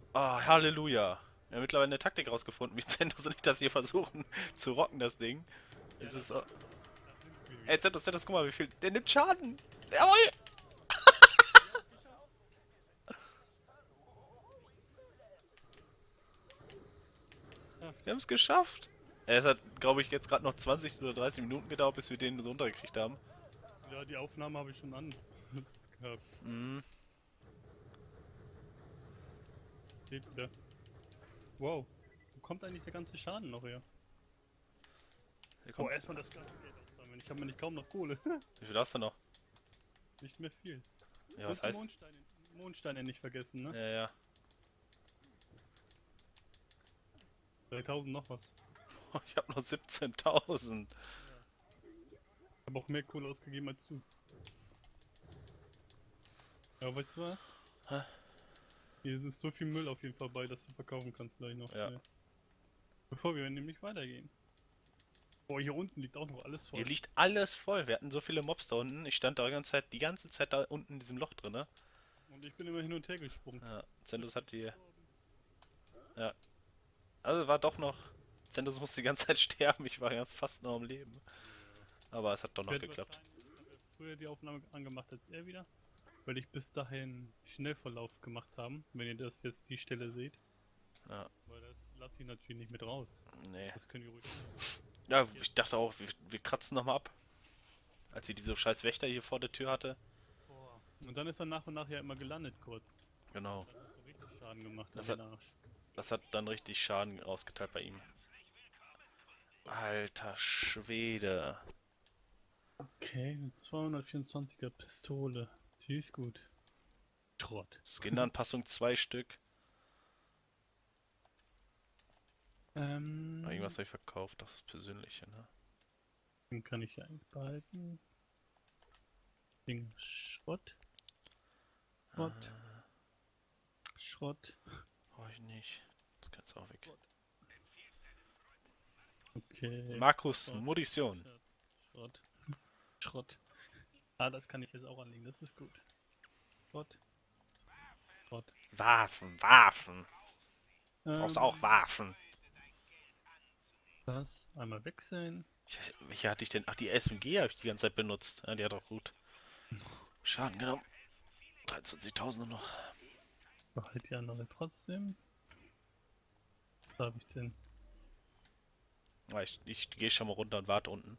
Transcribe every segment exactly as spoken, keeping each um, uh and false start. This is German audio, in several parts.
Oh, Halleluja. Wir haben mittlerweile eine Taktik rausgefunden, wie Zentos und ich das hier versuchen zu rocken, das Ding. Ja, Es da ist. sind, Oh. da sind wir Ey, wieder. Zentos, Zentos, guck mal, wie viel. Der nimmt Schaden! Jawohl! Wir haben es geschafft. Geschafft. Wir haben es geschafft! Es hat, glaube ich, jetzt gerade noch zwanzig oder dreißig Minuten gedauert, bis wir den so runtergekriegt haben. Ja, die Aufnahme habe ich schon an gehabt. Mhm. Geht wieder. Wow. Wo kommt eigentlich der ganze Schaden noch her? Hier Oh, kommt. erstmal das ganze Geld aussammeln. Ich habe nämlich kaum noch Kohle. Wie viel hast du noch? Nicht mehr viel. Ja, was Und die heißt? Mondsteine, Mondsteine nicht vergessen, ne? Ja, ja. dreitausend noch was. Ich habe noch siebzehntausend. Ja. Ich habe auch mehr Kohle ausgegeben als du. Ja, weißt du was? Hä? Hier ist so viel Müll auf jeden Fall bei, dass du verkaufen kannst gleich noch Ja. schnell. Bevor wir nämlich weitergehen. Boah, hier unten liegt auch noch alles voll. Hier liegt alles voll. Wir hatten so viele Mobs da unten. Ich stand da die ganze Zeit, die ganze Zeit da unten in diesem Loch drin, ne? Und ich bin immer hin und her gesprungen. Ja. Zentos hat die. Ja. Also war doch noch. Zentos musste die ganze Zeit sterben. Ich war ganz fast noch am Leben. Aber es hat doch Ich noch hätte geklappt. wahrscheinlich ich habe früher die Aufnahme angemacht als er wieder. Weil ich bis dahin Schnellverlauf gemacht haben, wenn ihr das jetzt die Stelle seht. Ja. Weil das lasse ich natürlich nicht mit raus. Nee. Das können wir ruhig. Ja, ich dachte auch, wir, wir kratzen nochmal ab. Als sie diese scheiß Wächter hier vor der Tür hatte. Boah. Und dann ist er nach und nach ja immer gelandet kurz. Genau. Das hat so richtig Schaden gemacht Das an hat- den Arsch. Das hat dann richtig Schaden ausgeteilt bei ihm. Alter Schwede. Okay, eine zweihundertvierundzwanziger Pistole. Die ist gut. Schrott. Skin-Anpassung zwei Stück. Ähm, Ah, irgendwas habe ich verkauft, das Persönliche, ne? den kann ich ja eigentlich behalten. Ding Schrott. Schrott. Schrott. Brauche ich nicht. Das kannst du auch weg. Okay. Markus, Schrott. Munition. Schrott. Schrott. Ah, das kann ich jetzt auch anlegen, das ist gut. Schrott. Schrott. Waffen, Waffen. Ähm, Brauchst auch Waffen. das einmal wechseln. Ich, welche hatte ich denn? Ach, die S M G habe ich die ganze Zeit benutzt. Ja, die hat auch gut Schaden genommen. dreiundzwanzigtausend nur noch. Behalte die andere trotzdem. Was habe ich denn? Ja, ich ich gehe schon mal runter und warte unten.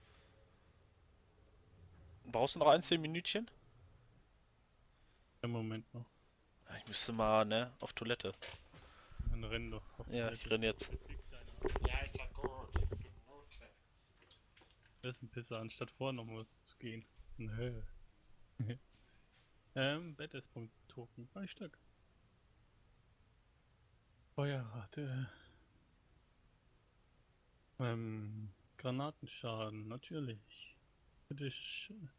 Brauchst du noch ein, zehn Minütchen? Im Moment noch. Ja, ich müsste mal, ne, auf Toilette. Dann renn doch. Auf Ja, die ich Seite. renn jetzt. Ja, ist ja gut. Minute. Das ist ein Pisser, anstatt vorher nochmal zu gehen. Nö. ähm, Badass-Punkt-Token. Drei Stück. Feuerrate. Ähm, Granatenschaden, natürlich. Bitte schön.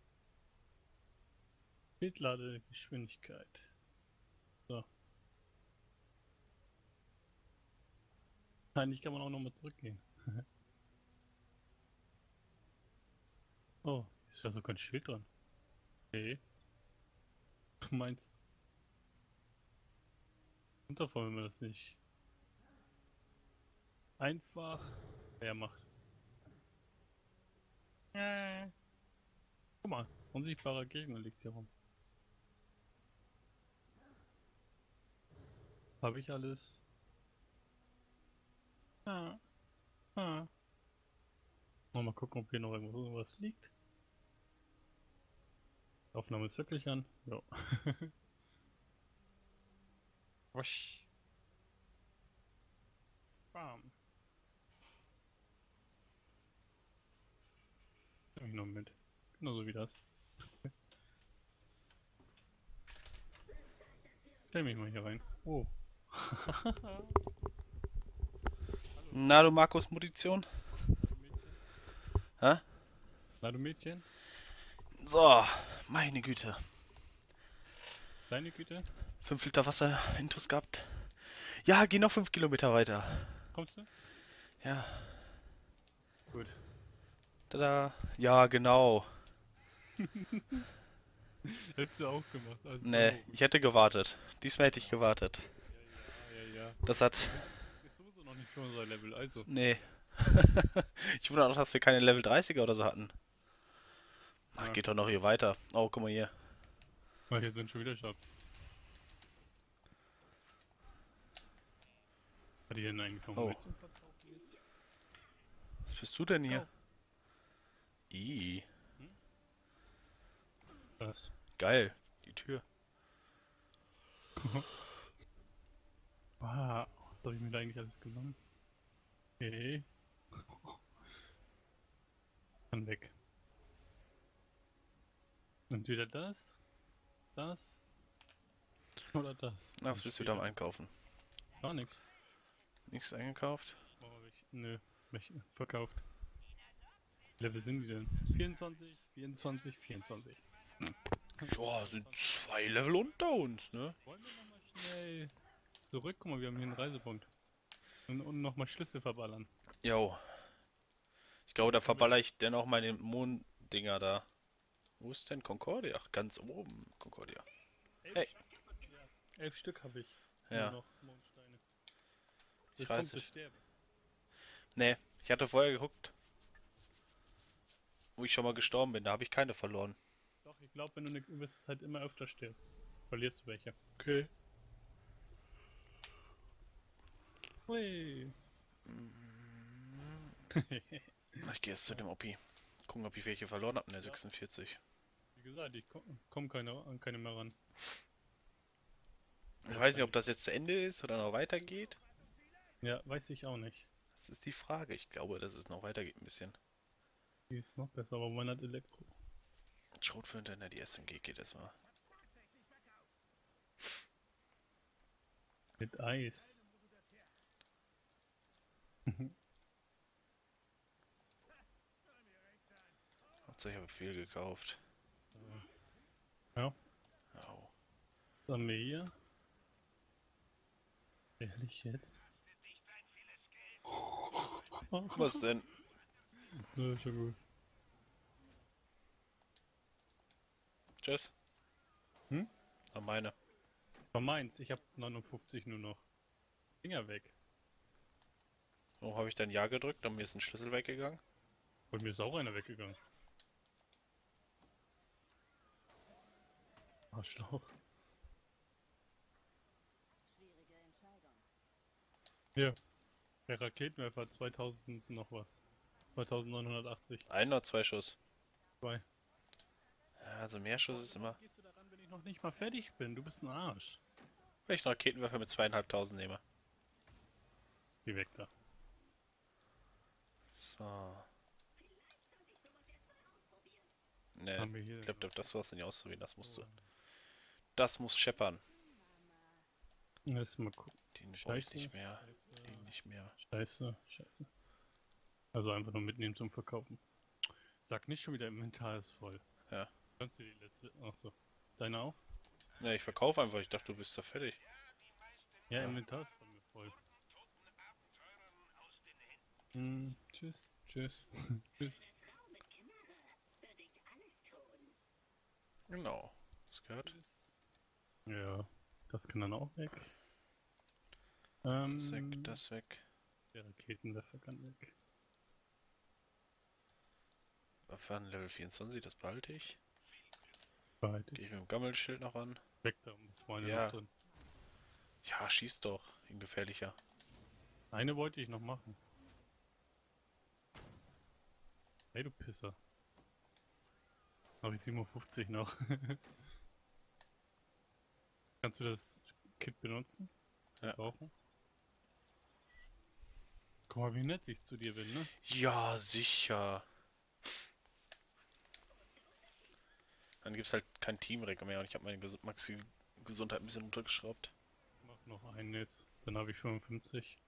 Bildladegeschwindigkeit. So. Eigentlich kann man auch nochmal zurückgehen. Oh, ist da sogar ein Schild dran. Okay. Du meinst. Runterfallen, wenn wir das nicht. Einfach. Wer macht. Äh. Guck mal, unsichtbarer Gegner liegt hier rum. Habe ich alles? Ah. Ah. Mal gucken, ob hier noch irgendwo was liegt. Aufnahme ist wirklich an. Jo. Wasch. Bam. Nimm ich noch mit. Genauso wie das. Stell mich mal hier rein. Oh. Na, du Markus, Munition? Hä? Na du Mädchen? So, meine Güte. Deine Güte? fünf Liter Wasser intus gehabt. Ja, geh noch fünf Kilometer weiter. Kommst du? Ja. Gut. Tada. Ja, genau. Hättest du auch gemacht. Also Nee, ich hätte gewartet. Diesmal hätte ich gewartet. Ja, Ja. Das hat... Ist sowieso noch nicht für unser Level, also. Nee. Ich wundere auch, dass wir keine Level dreißiger oder so hatten. Ach, Ja. geht doch noch hier weiter. Oh, guck mal hier. Weil hier sind schon wieder Schatz. Hat die denn eigentlich noch Oh. mit zum Verkaufen jetzt? Was bist du denn hier? Kauf. Ih, Was? geil. Die Tür. Ah, was habe ich mir da eigentlich alles genommen? Okay. Dann weg. Entweder das, das oder das. Na, was bist du wieder am Einkaufen? Gar nichts. Nichts eingekauft? Oh, ich, nö, mich verkauft. Wie Level sind die denn? vierundzwanzig, vierundzwanzig, vierundzwanzig. Joa, sind zwei Level unter uns, ne? Wollen wir nochmal schnell zurück? Guck mal, wir haben hier einen Reisepunkt. Und, und nochmal Schlüssel verballern. Jo. Ich glaube, da verballer ich dennoch meine Monddinger da. Wo ist denn Concordia? Ach, ganz oben, Concordia. Elf, Hey. ja, elf Stück habe ich. Ja. Nur noch Mondsteine. Ich Jetzt weiß kommt das nicht. Sterben. Nee, ich hatte vorher geguckt, wo ich schon mal gestorben bin. Da habe ich keine verloren. Doch, ich glaube, wenn du eine gewisse Zeit immer öfter stirbst, verlierst du welche. Okay. Hui. Ich gehe jetzt zu dem O P. Gucken, ob ich welche verloren habe in der sechsundvierzig. Wie gesagt, ich komme komm keine, an keine mehr ran. Ich weiß nicht, ob das jetzt zu Ende ist oder noch weitergeht. Ja, weiß ich auch nicht. Das ist die Frage. Ich glaube, dass es noch weitergeht ein bisschen. Die ist noch besser, aber man hat Elektro. Schrotflinte, ne, die S M G geht erstmal. Mit Eis. Hauptsache, ich habe viel gekauft. Ja, Au. was haben wir hier? Ehrlich jetzt? Was denn? Ja, schon gut. Tschüss. Hm? Ah, meine. War meins, ich hab neunundfünfzig nur noch. Finger weg. Warum habe ich dann Ja gedrückt und mir ist ein Schlüssel weggegangen? Bei mir ist auch einer weggegangen. Arschloch. Schwierige Entscheidung. Ja. Der Raketenwerfer zweitausend noch was. zweitausendneunhundertachtzig. Ein oder zwei Schuss? Zwei. Ja, also mehr Schuss ist immer. Gehst du daran, wenn ich noch nicht mal fertig bin? Du bist ein Arsch. Weil ich einen Raketenwerfer mit zweieinhalbtausend nehme. Geh weg da. So. Haben Ne, wir hier. ich glaube, das war's nicht auszuwählen. Das musst du. Das muss scheppern. Lass mal gucken. Den brauche ich Scheiße. nicht mehr. Scheiße. Den nicht mehr. Scheiße, scheiße. Also einfach nur mitnehmen zum Verkaufen. Sag nicht schon wieder, Inventar ist voll. Ja. Kannst du die letzte. Achso. Deine auch? Ne, ich verkaufe einfach. Ich dachte, du bist da fertig. Ja, Ja. Inventar ist bei mir voll. Hm, tschüss, tschüss, tschüss. Genau. Das gehört. Ja, das kann dann auch weg. Das Ähm, weg, das weg. Der Raketenwerfer kann weg. Waffen Level vierundzwanzig, das behalte ich. Behalte Gehe ich. ich mit dem Gammelschild noch an. Weg da, ist meine Ja. noch drin. Ja, schieß doch. Ihn gefährlicher. Eine wollte ich noch machen. Hey, du Pisser. Habe ich siebenundfünfzig noch. Kannst du das Kit benutzen? Ja. Brauchen? Guck mal, wie nett ich zu dir bin, ne? Ja, sicher. Dann gibt's halt kein Teamreck mehr und ich habe meine Ges Maxi Gesundheit ein bisschen runtergeschraubt. Mach noch einen jetzt. Dann habe ich fünfundfünfzig.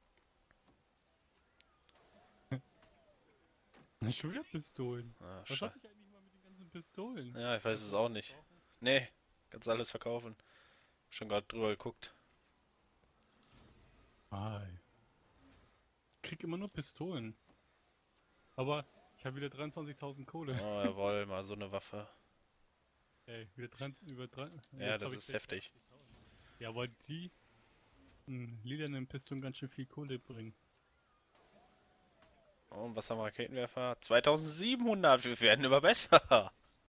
Na, schon wieder Pistolen. Ah, Was sche- hab ich eigentlich mal mit den ganzen Pistolen? ja, ich weiß es auch nicht. Nee, kannst alles verkaufen. Schon gerade drüber geguckt. Ei. Ich krieg immer nur Pistolen. Aber ich habe wieder dreiundzwanzigtausend Kohle. Oh, jawohl, mal so eine Waffe. Ey, wieder dreiundzwanzig, über drei. Ja, jetzt das hab ich ist heftig. sechsundachtzigtausend. Ja, aber die einen lilanen Piston ganz schön viel Kohle bringen. Und was haben wir Raketenwerfer? zweitausendsiebenhundert, wir werden immer besser.